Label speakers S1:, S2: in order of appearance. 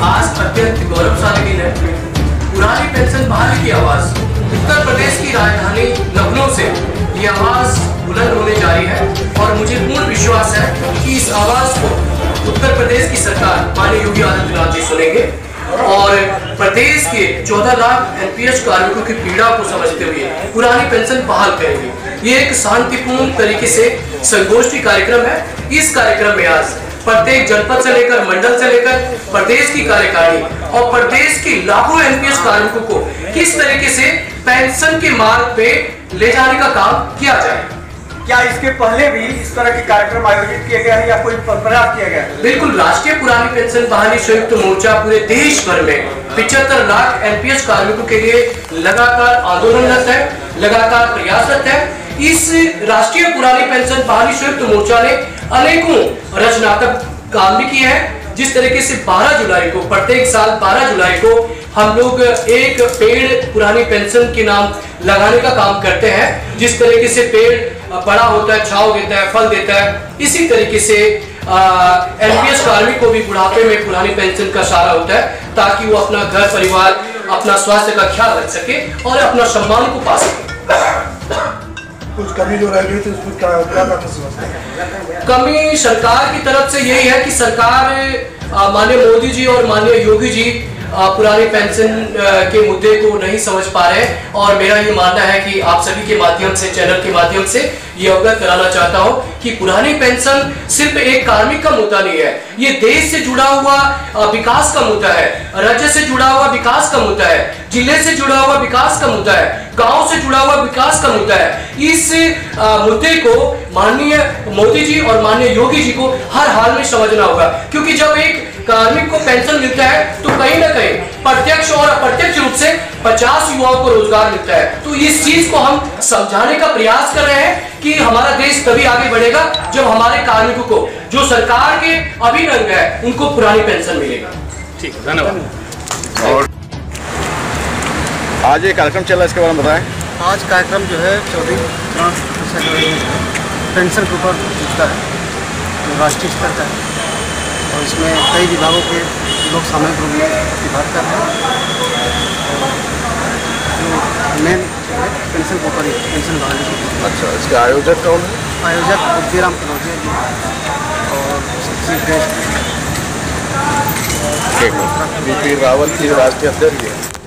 S1: आज अत्यंत गौरवशाली दिन है। पुरानी पेंशन बहाली की आवाज उत्तर प्रदेश की राजधानी लखनऊ से ये आवाज बुलंद होने जा रही है और मुझे पूर्ण विश्वास है कि इस आवाज को उत्तर प्रदेश की सरकार माननीय योगी आदित्यनाथ जी सुनेंगे और प्रदेश के 14 लाख एनपीएस कार्मिकों की पीड़ा को समझते हुए पुरानी पेंशन बहाल करेंगे। ये एक शांतिपूर्ण तरीके से संगोष्ठी कार्यक्रम है। इस कार्यक्रम में आज प्रत्येक जनपद से लेकर मंडल से लेकर प्रदेश की कार्यकारिणी और प्रदेश के लाखों एनपीएस कार्मिकों को किस तरीके से पेंशन के मार्ग पे ले जाने का काम किया जाए।
S2: क्या इसके पहले भी इस तरह के कार्यक्रम आयोजित किए गए हैं या कोई प्रयास किया गया है?
S1: बिल्कुल, राष्ट्रीय पुरानी पेंशन बहाली संयुक्त मोर्चा पूरे देश भर में 75 लाख एनपीएस कार्मिकों के लिए लगातार आंदोलनरत है, लगातार प्रयासरत है। इस राष्ट्रीय पुरानी पेंशन बहाली संयुक्त मोर्चा ने अनेकों रचनात्मक काम भी किए हैं। जिस तरीके से 12 जुलाई को प्रत्येक साल 12 जुलाई को हम लोग एक पेड़ पुरानी पेंशन के नाम लगाने का काम करते हैं। जिस तरीके से पेड़ बड़ा होता है, छांव देता है, फल देता है, इसी तरीके से एनपीएस कार्मिक को भी बुढ़ापे में पुरानी पेंशन का सहारा होता है ताकि वो अपना घर परिवार, अपना स्वास्थ्य का ख्याल रख सके और अपना सम्मान को पा सके।
S3: कुछ कमी जो रह गई थी उसमें क्या समझते हैं?
S1: कमी सरकार की तरफ से यही है कि सरकार माननीय मोदी जी और माननीय योगी जी पुरानी पेंशन के मुद्दे को नहीं समझ पा रहे हैं और मेरा ये मानना है कि आप सभी के माध्यम से, चैनल के माध्यम से ये अवगत कराना चाहता हूं कि पुरानी पेंशन सिर्फ एक कार्मिक का मुद्दा नहीं है, ये देश से जुड़ा हुआ विकास का मुद्दा है, राज्य से जुड़ा हुआ विकास का मुद्दा है, जिले से जुड़ा हुआ विकास का मुद्दा है, गांव से जुड़ा हुआ विकास का मुद्दा है। इस मुद्दे को माननीय मोदी जी और माननीय योगी जी को हर हाल में समझना होगा, क्योंकि जब एक कार्मिक को पेंशन मिलता है तो कहीं ना कहीं प्रत्यक्ष और अप्रत्यक्ष रूप से 50 युवाओं को रोजगार मिलता है। तो इस चीज को हम समझाने का प्रयास कर रहे हैं कि हमारा देश तभी आगे बढ़ेगा जब हमारे कार्मिकों को जो सरकार के अभिनंग है उनको पुरानी पेंशन मिलेगा।
S4: ठीक है, धन्यवाद।
S5: और आज ये कार्यक्रम चल रहा है, इसके बारे में बताएं।
S2: आज कार्यक्रम जो है 24 पेंशन के ऊपर जुटता है, जो राष्ट्रीय स्तर का है और इसमें कई विभागों के लोग सामूहिक रूप में प्रतिभाग कर रहे हैं और जो मेन पेंशन के ऊपर पेंशन बहाली की।
S5: अच्छा, इसके आयोजक कौन है?
S2: आयोजक बुद्धिराम कनौजिया जी और chief guest
S5: BP Rawat ji राष्ट्रीय अध्यक्ष।